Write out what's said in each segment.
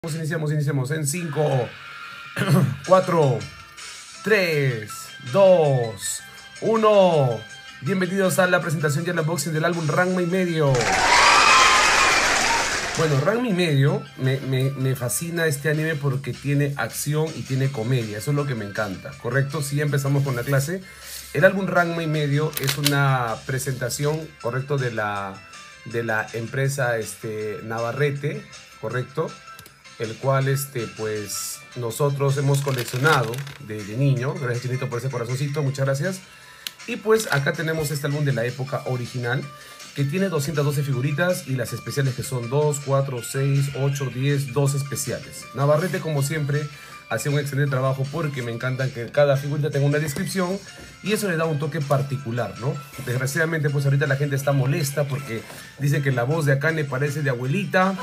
Iniciamos en 5, 4, 3, 2, 1. Bienvenidos a la presentación y al unboxing del álbum Ranma y Medio. Bueno, Ranma y Medio me fascina este anime porque tiene acción y tiene comedia. Eso es lo que me encanta, ¿correcto? Sí, empezamos con la clase. El álbum Ranma y Medio es una presentación, ¿correcto? De la empresa Navarrete, ¿correcto? El cual pues nosotros hemos coleccionado de niño. Gracias, Chinito, por ese corazoncito, muchas gracias. Y pues acá tenemos este álbum de la época original, que tiene 212 figuritas y las especiales que son 2, 4, 6, 8, 10, 12 especiales. Navarrete, como siempre, hace un excelente trabajo porque me encanta que cada figurita tenga una descripción y eso le da un toque particular, ¿no? Desgraciadamente, pues ahorita la gente está molesta porque dice que la voz de Akane parece de abuelita.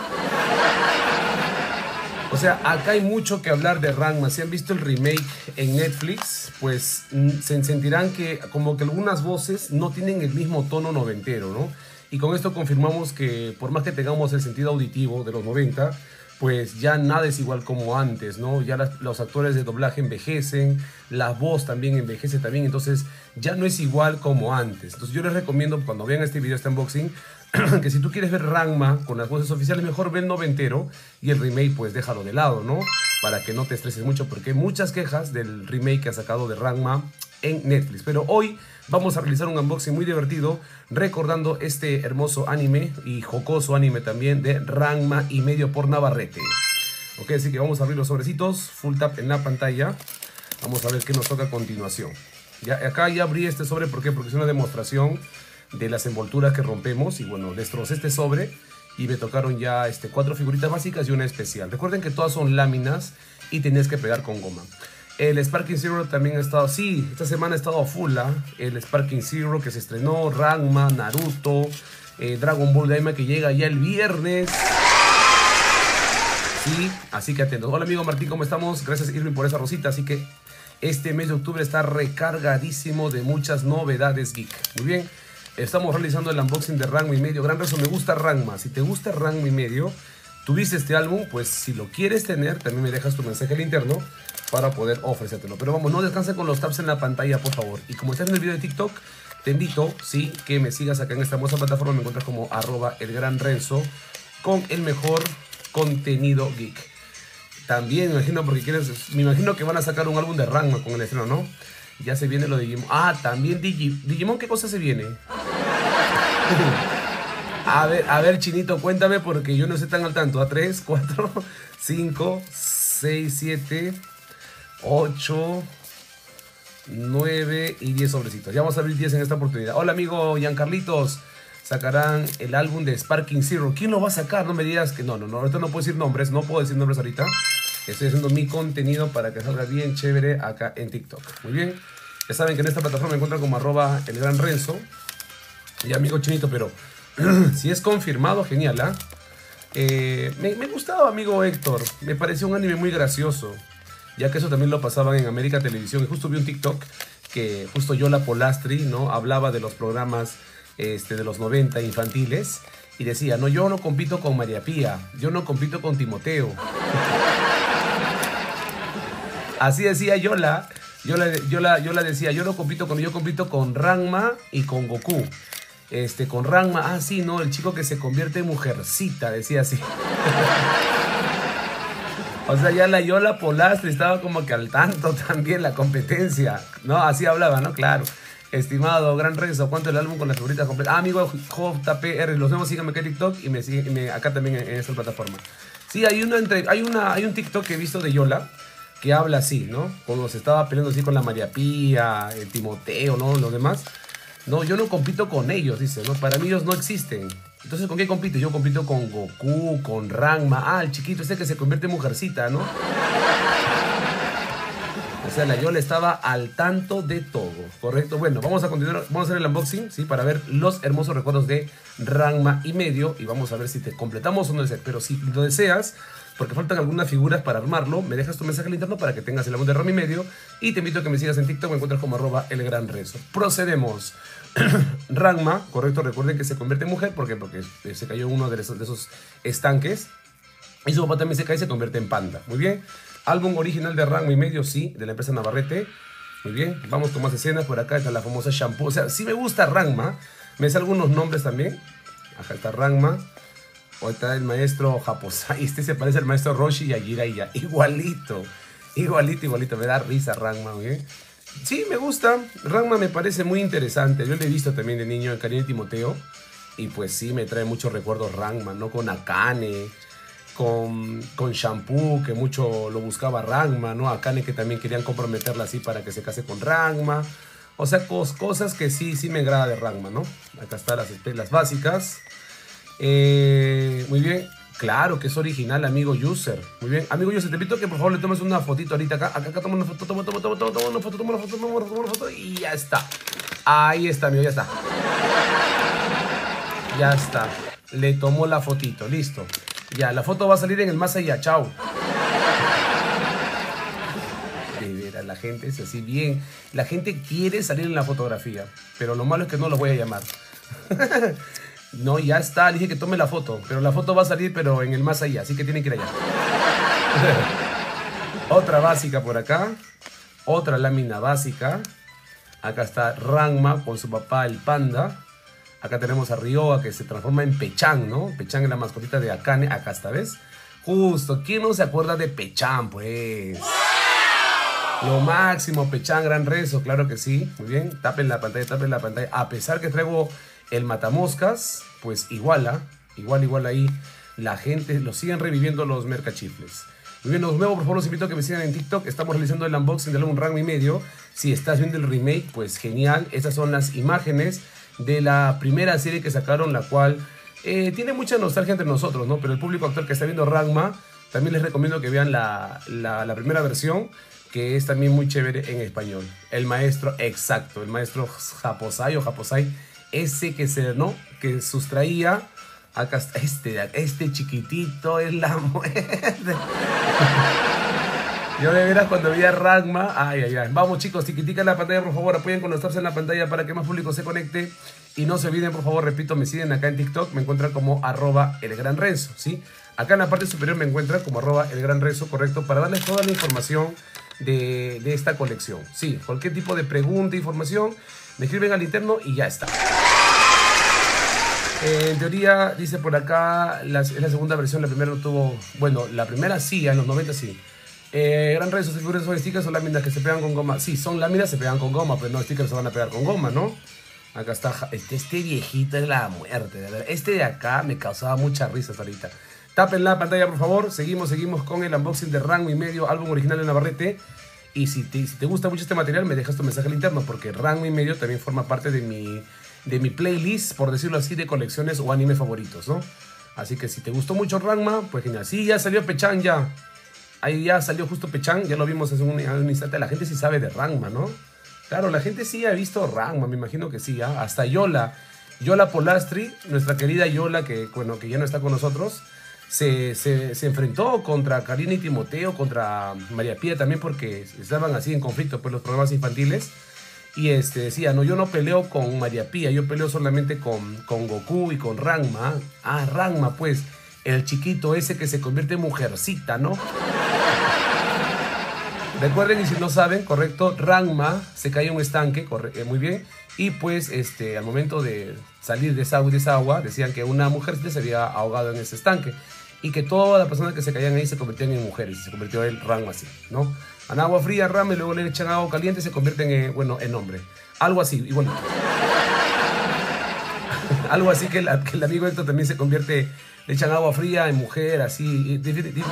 O sea, acá hay mucho que hablar de Ranma. Si han visto el remake en Netflix, pues se sentirán que como que algunas voces no tienen el mismo tono noventero, ¿no? Y con esto confirmamos que por más que tengamos el sentido auditivo de los 90, pues ya nada es igual como antes, ¿no? Ya los actores de doblaje envejecen, la voz también envejece también, entonces ya no es igual como antes. Entonces yo les recomiendo, cuando vean este video, este unboxing, que si tú quieres ver Ranma con las voces oficiales, mejor ve el noventero y el remake pues déjalo de lado, ¿no? Para que no te estreses mucho, porque hay muchas quejas del remake que ha sacado de Ranma en Netflix. Pero hoy vamos a realizar un unboxing muy divertido recordando este hermoso anime y jocoso anime también de Ranma y Medio por Navarrete. Ok, así que vamos a abrir los sobrecitos, full tap en la pantalla. Vamos a ver qué nos toca a continuación. Ya, acá ya abrí este sobre, ¿por qué? Porque es una demostración de las envolturas que rompemos. Y bueno, destrocé este sobre y me tocaron ya 4 figuritas básicas y una especial. Recuerden que todas son láminas y tenías que pegar con goma. El Sparking Zero también ha estado, sí, esta semana ha estado full, ¿eh? El Sparking Zero que se estrenó, Ranma, Naruto, Dragon Ball Daima que llega ya el viernes. Sí, así que atentos. Hola amigo Martín, ¿cómo estamos? Gracias Irving por esa rosita. Así que este mes de octubre está recargadísimo de muchas novedades geek. Muy bien. Estamos realizando el unboxing de Ranma y Medio. Gran rezo, me gusta Ranma. Si te gusta Ranma y Medio, tuviste este álbum, pues si lo quieres tener, también me dejas tu mensaje al interno para poder ofrecértelo. Pero vamos, no descansen con los tabs en la pantalla, por favor. Y como estás en el video de TikTok, te invito, sí, que me sigas acá en esta hermosa plataforma. Me encuentras como @elgranrenzo con el mejor contenido geek. También, me imagino que van a sacar un álbum de Ranma con el estreno, ¿no? Ya se viene lo de Digimon. Ah, también Digimon, ¿qué cosa se viene? A ver, Chinito, cuéntame porque yo no estoy tan al tanto. A 3, 4, 5, 6, 7, 8, 9 y 10 sobrecitos. Ya vamos a abrir 10 en esta oportunidad. Hola, amigo Giancarlitos. Sacarán el álbum de Sparking Zero. ¿Quién lo va a sacar? No me digas que no. Ahorita no puedo decir nombres. No puedo decir nombres ahorita. Estoy haciendo mi contenido para que salga bien chévere acá en TikTok. Muy bien. Ya saben que en esta plataforma me encuentran como @elgranrenzo. Y amigo Chinito, pero si es confirmado, genial, ¿ah? Me gustaba, amigo Héctor. Me pareció un anime muy gracioso, ya que eso también lo pasaban en América Televisión. Y justo vi un TikTok que justo Yola Polastri, ¿no? Hablaba de los programas de los 90 infantiles. Y decía, no, yo no compito con María Pía. Yo no compito con Timoteo. Así decía Yola. Yola decía, yo compito con Ranma y con Goku. Con Ranma, ah sí, no, el chico que se convierte en mujercita, decía así. O sea, ya la Yola Polastri estaba como que al tanto también la competencia, ¿no? Así hablaba, ¿no? Claro. Estimado, gran rezo, ¿cuánto el álbum con las figuritas completas? Ah, amigo JPR, los vemos, síganme acá en TikTok y me siguen acá también en esta plataforma. Sí, hay un TikTok que he visto de Yola que habla así, ¿no? Cuando se estaba peleando así con la María Pía, el Timoteo, ¿no? Los demás. No, yo no compito con ellos, dice, ¿no? Para mí ellos no existen. Entonces, ¿con qué compito? Yo compito con Goku, con Ranma. Ah, el chiquito que se convierte en mujercita, ¿no? O sea, la Yola estaba al tanto de todo, ¿correcto? Bueno, vamos a continuar, vamos a hacer el unboxing, ¿sí? Para ver los hermosos recuerdos de Ranma y Medio. Y vamos a ver si te completamos o no deseas. Pero si lo deseas, porque faltan algunas figuras para armarlo, me dejas tu mensaje al interno para que tengas el álbum de Ranma y Medio. Y te invito a que me sigas en TikTok, me encuentras como @elgranrenzo. Procedemos. Ranma, correcto, recuerden que se convierte en mujer. ¿Por qué? Porque se cayó en uno de esos estanques. Y su papá también se cae y se convierte en panda. Muy bien. Álbum original de Ranma y medio, sí, de la empresa Navarrete. Muy bien. Vamos con más escenas. Por acá está la famosa shampoo. O sea, sí me gusta Ranma. Me sé algunos nombres también. Acá está Ranma. O está el maestro Japosai. Este se parece al maestro Roshi y a Jiraiya. Igualito. Igualito. Me da risa Ranma, muy bien. Sí, me gusta. Ranma me parece muy interesante. Yo lo he visto también de niño en Karina y Timoteo. Y pues sí, me trae muchos recuerdos Ranma, ¿no? Con Akane, con Shampoo, que mucho lo buscaba Ranma, ¿no? Akane, que también querían comprometerla así para que se case con Ranma. O sea, cosas que sí me agrada de Ranma, ¿no? Acá están las básicas. Muy bien. Claro que es original, amigo user. Muy bien. Amigo user, te pido que por favor le tomes una fotito ahorita acá. Acá toma una foto, toma una foto y ya está. Ahí está, amigo, ya está. Ya está. Le tomó la fotito, listo. Ya, la foto va a salir en el más allá, chao. De veras, la gente es así bien. La gente quiere salir en la fotografía, pero lo malo es que no los voy a llamar. No, ya está, le dije que tome la foto, pero la foto va a salir, pero en el más allá, así que tienen que ir allá. Otra básica por acá, otra lámina básica. Acá está Ranma con su papá, el panda. Acá tenemos a Ryoga, que se transforma en Pechan, ¿no? Pechan es la mascotita de Akane, acá está, ¿ves? Justo, ¿quién no se acuerda de Pechan, pues? Lo máximo, Pechan, gran rezo, claro que sí. Muy bien, tapen la pantalla. A pesar que traigo el matamoscas, pues igual ahí la gente lo siguen reviviendo los mercachifles. Muy bien, los nuevos, por favor, los invito a que me sigan en TikTok. Estamos realizando el unboxing del álbum Ranma y medio. Si estás viendo el remake, pues genial. Estas son las imágenes de la primera serie que sacaron, la cual tiene mucha nostalgia entre nosotros, ¿no? Pero el público actual que está viendo Ranma, también les recomiendo que vean la primera versión, que es también muy chévere en español. El maestro, exacto, el maestro Japosai, ese que sustraía. Acá está este chiquitito es la muerte. Yo de veras cuando vi a Ranma, ay. Vamos chicos, tiquitica en la pantalla, por favor, apoyen con los taps en la pantalla para que más público se conecte. Y no se olviden, por favor, repito, me siguen acá en TikTok, me encuentran como @elgranrenzo, ¿sí? Acá en la parte superior me encuentran como @elgranrenzo, correcto, para darles toda la información de esta colección. Sí, cualquier tipo de pregunta, información, me escriben al interno y ya está. En teoría, dice por acá, es la segunda versión, la primera no tuvo... Bueno, la primera sí, en los 90 sí. Gran redes sociales, son stickers o láminas que se pegan con goma. Sí, son láminas, se pegan con goma, pero no, stickers se van a pegar con goma, ¿no? Acá está, este viejito es la muerte, de verdad. Este de acá me causaba muchas risas ahorita. Tapen la pantalla, por favor. Seguimos con el unboxing de Ranma y medio, álbum original de Navarrete. Y si te gusta mucho este material, me dejas tu mensaje al interno, porque Ranma y medio también forma parte de mi playlist, por decirlo así, de colecciones o anime favoritos, ¿no? Así que si te gustó mucho Ranma, pues genial. Sí, ya salió Pechan, ya. Ahí ya salió justo Pechan, ya lo vimos hace un instante. La gente sí sabe de Ranma, ¿no? Claro, la gente sí ha visto Ranma, me imagino que sí, ¿eh? Hasta Yola Polastri, nuestra querida Yola, que, bueno, que ya no está con nosotros, se enfrentó contra Karina y Timoteo, contra María Pía también, porque estaban así en conflicto por los programas infantiles. Y decía, no, yo no peleo con María Pía, yo peleo solamente con Goku y con Ranma. Ah, Ranma, pues, el chiquito ese que se convierte en mujercita, ¿no? Recuerden, y si no saben, correcto, Ranma se cae en un estanque, muy bien, y pues al momento de salir de esa agua, decían que una mujercita se había ahogado en ese estanque, y que todas las personas que se caían ahí se convertían en mujeres, y se convirtió el Ranma así, ¿no? En agua fría, Ranma, y luego le echan agua caliente y se convierten en hombre. Algo así, igual. Algo así que el amigo Héctor también se convierte, le echan agua fría en mujer, así,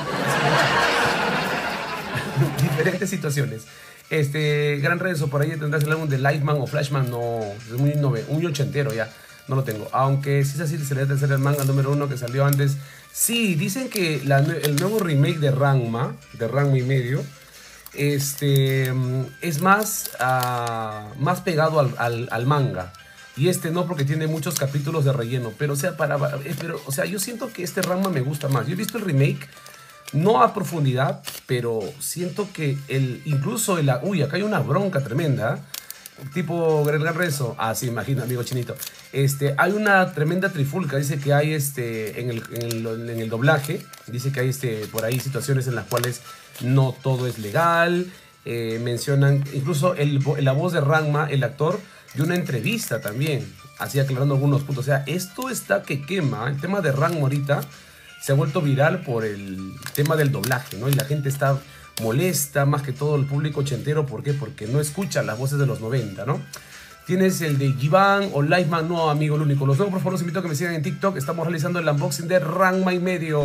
diferentes situaciones. Gran rezo, por ahí tendrás el álbum de Lightman o Flashman, no, es muy ochentero ya, no lo tengo. Aunque si es así, se le debe ser el manga número 1 que salió antes. Sí, dicen que el nuevo remake de Ranma y medio, es más pegado al manga. Y no, porque tiene muchos capítulos de relleno. Pero, o sea, yo siento que este Ranma me gusta más. Yo he visto el remake, no a profundidad, pero siento que incluso uy, acá hay una bronca tremenda. Tipo Gran Rezo. Ah, sí, imagino, amigo chinito. Hay una tremenda trifulca. Dice que hay en el doblaje. Dice que hay por ahí situaciones en las cuales no todo es legal. Mencionan incluso la voz de Ranma, el actor, de una entrevista también, así aclarando algunos puntos. O sea, esto está que quema. El tema de Ranma ahorita se ha vuelto viral por el tema del doblaje, ¿no? Y la gente está molesta, más que todo el público ochentero. ¿Por qué? Porque no escucha las voces de los 90, ¿no? Tienes el de Givan o Lifeman, no, amigo, el único. Los nuevos, por favor, los invito a que me sigan en TikTok. Estamos realizando el unboxing de Ranma y medio.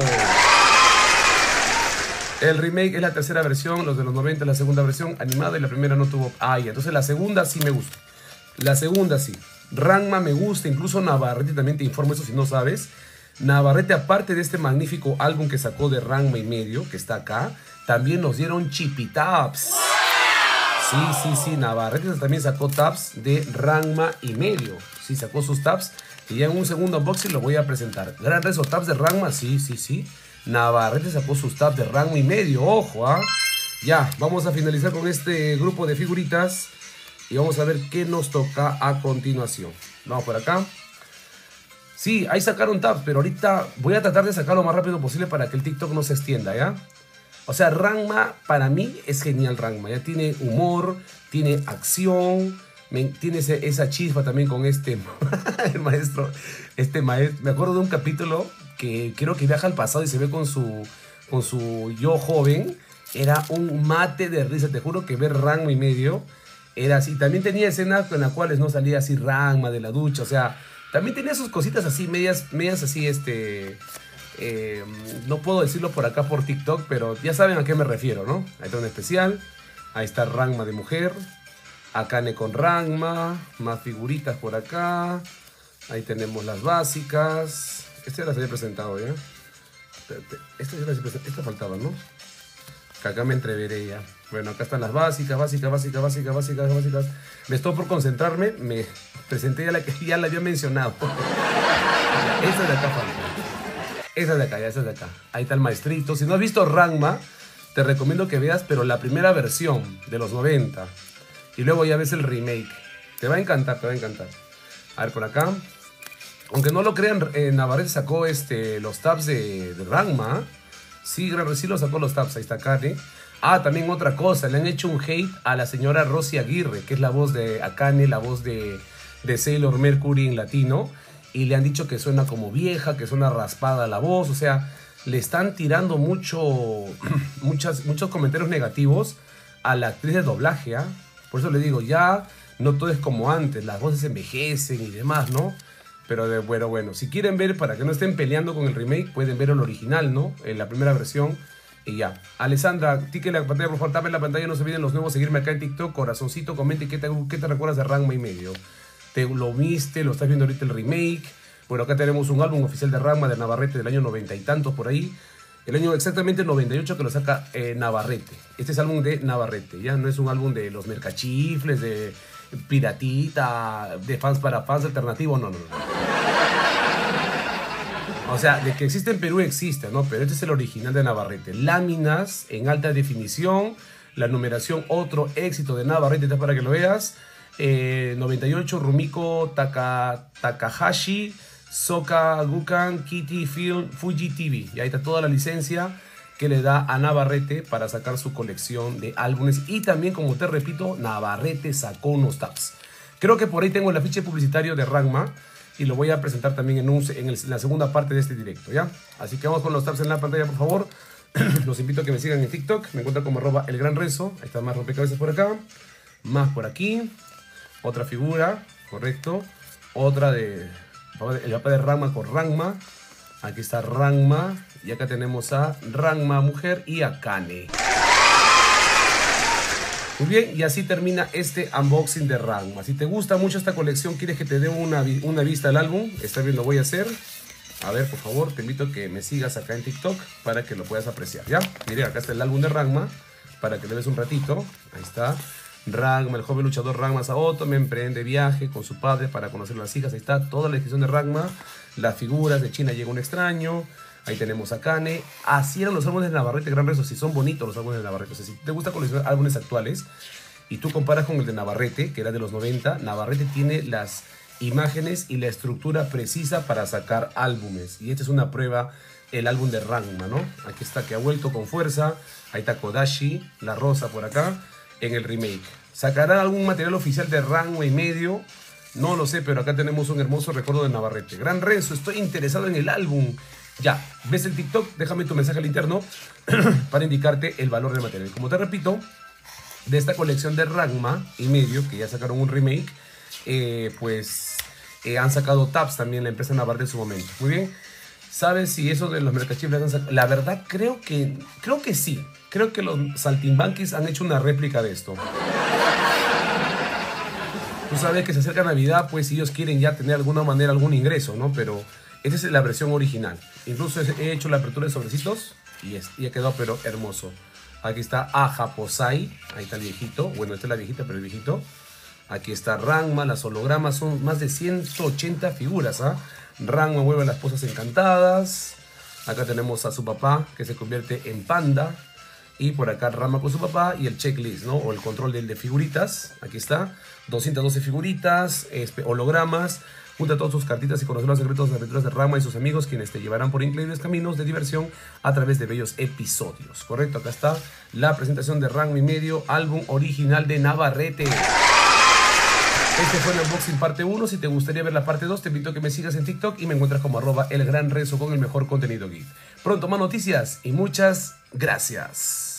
El remake es la tercera versión, los de los 90 es la segunda versión animada y la primera no tuvo... Ah, ya, entonces la segunda sí me gusta. La segunda sí. Ranma me gusta, incluso Navarrete también te informo eso si no sabes. Navarrete, aparte de este magnífico álbum que sacó de Ranma y medio, que está acá, también nos dieron Chippitaps. Sí, Navarrete también sacó tabs de Ranma y medio. Sí, sacó sus tabs y ya en un segundo unboxing lo voy a presentar. Gran Rezo, tabs de Ranma, sí. Navarrete sacó sus tabs de Ranma y medio, ojo, ¿ah? Ya, vamos a finalizar con este grupo de figuritas y vamos a ver qué nos toca a continuación. Vamos por acá. Sí, ahí sacaron tabs, pero ahorita voy a tratar de sacarlo lo más rápido posible para que el TikTok no se extienda, ¿ya? O sea, Ranma, para mí es genial Ranma, ya tiene humor, tiene acción, tiene esa chispa también con el maestro, me acuerdo de un capítulo que creo que viaja al pasado y se ve con su yo joven, era un mate de risa, te juro que ver Ranma y medio era así. También tenía escenas en las cuales no salía así Ranma de la ducha, o sea, también tenía sus cositas así, medias así, no puedo decirlo por acá por TikTok, pero ya saben a qué me refiero, ¿no? Ahí está un especial, ahí está Ranma de mujer, Akane con Ranma, más figuritas por acá, ahí tenemos las básicas, ya las había presentado, ¿ya? Esta faltaba, ¿no? Que acá me entreveré ya. Bueno, acá están las básicas. Me estoy por concentrarme, me presenté ya la que ya la había mencionado. Esta de acá falta. Esa de acá. Ahí está el maestrito. Si no has visto Ranma, te recomiendo que veas, pero la primera versión de los 90. Y luego ya ves el remake. Te va a encantar, A ver, por acá. Aunque no lo crean, Navarrete sacó los tabs de Ranma. Sí, lo sacó los tabs. Ahí está Akane. Ah, también otra cosa. Le han hecho un hate a la señora Rosy Aguirre, que es la voz de Akane, la voz de Sailor Mercury en latino. Y le han dicho que suena como vieja, que suena raspada la voz. O sea, le están tirando muchos comentarios negativos a la actriz de doblaje, ¿ah? Por eso le digo, ya no todo es como antes. Las voces envejecen y demás, ¿no? Pero bueno, si quieren ver, para que no estén peleando con el remake, pueden ver el original, ¿no? En la primera versión. Y ya. Alessandra, tique la pantalla, por favor, tapen la pantalla, no se olviden los nuevos, seguirme acá en TikTok, corazoncito, comente qué te recuerdas de Ranma y medio. ¿Te lo viste? ¿Lo estás viendo ahorita el remake? Bueno, acá tenemos un álbum oficial de Ranma de Navarrete del año 90 y tantos por ahí. El año exactamente 98 que lo saca Navarrete. Este es álbum de Navarrete, ya no es un álbum de los mercachifles, de piratita, de fans para fans alternativo, no. O sea, de que existe en Perú existe, ¿no? Pero este es el original de Navarrete. Láminas en alta definición, la numeración, otro éxito de Navarrete, está para que lo veas. 98, Rumiko Takahashi, Soka Gukan, Kitty Film, Fuji TV. Y ahí está toda la licencia que le da a Navarrete para sacar su colección de álbumes. Y también, como te repito, Navarrete sacó unos tabs. Creo que por ahí tengo el afiche publicitario de Ranma y lo voy a presentar también en la segunda parte de este directo, ¿ya? Así que vamos con los tabs en la pantalla, por favor. Los invito a que me sigan en TikTok. Me encuentran como @elgranrezo. Ahí está más rompecabezas por acá. Más por aquí. Otra figura, correcto. Otra el mapa de Ranma con Ranma. Aquí está Ranma. Y acá tenemos a Ranma mujer y a Akane. Muy bien, y así termina este unboxing de Ranma. Si te gusta mucho esta colección, quieres que te dé una vista al álbum, esta vez lo voy a hacer. A ver, por favor, te invito a que me sigas acá en TikTok para que lo puedas apreciar, ¿ya? Miren, acá está el álbum de Ranma, para que le veas un ratito. Ahí está. Ranma, el joven luchador Ranma Saotome emprende viaje con su padre para conocer a las hijas. Ahí está toda la descripción de Ranma. Las figuras de China llega un extraño. Ahí tenemos a Akane. Así eran los álbumes de Navarrete, Gran Rezo. Si son bonitos los álbumes de Navarrete. O sea, si te gusta coleccionar álbumes actuales y tú comparas con el de Navarrete, que era de los 90, Navarrete tiene las imágenes y la estructura precisa para sacar álbumes. Y esta es una prueba, el álbum de Ranma, ¿no? Aquí está, que ha vuelto con fuerza. Ahí está Kodashi, la rosa por acá, en el remake. ¿Sacará algún material oficial de Ranma y medio? No lo sé, pero acá tenemos un hermoso recuerdo de Navarrete. Gran Renzo, estoy interesado en el álbum. Ya, ¿ves el TikTok? Déjame tu mensaje al interno para indicarte el valor del material. Como te repito, de esta colección de Ranma y medio, que ya sacaron un remake, han sacado tabs también la empresa Navarrete en su momento. Muy bien. ¿Sabes si eso de los mercachifles han sacado? La verdad, creo que sí. Creo que los saltimbanquis han hecho una réplica de esto. Tú sabes que se acerca Navidad, pues ellos quieren ya tener de alguna manera algún ingreso, ¿no? Pero esta es la versión original. Incluso he hecho la apertura de sobrecitos y ha quedado pero hermoso. Aquí está Ajaposai, ahí está el viejito. Bueno, esta es la viejita, pero el viejito. Aquí está Ranma, las hologramas, son más de 180 figuras, ¿ah? Ranma vuelve a las posas encantadas. Acá tenemos a su papá, que se convierte en panda. Y por acá Ranma con su papá y el checklist, ¿no? O el control de figuritas. Aquí está. 212 figuritas, hologramas. Junta todas tus cartitas y conocer los secretos de aventuras de Ranma y sus amigos, quienes te llevarán por increíbles caminos de diversión a través de bellos episodios. Correcto, acá está la presentación de Ranma y medio, álbum original de Navarrete. Este fue el unboxing parte 1. Si te gustaría ver la parte 2, te invito a que me sigas en TikTok y me encuentras como @elgranrenzo con el mejor contenido geek. Pronto más noticias y muchas gracias.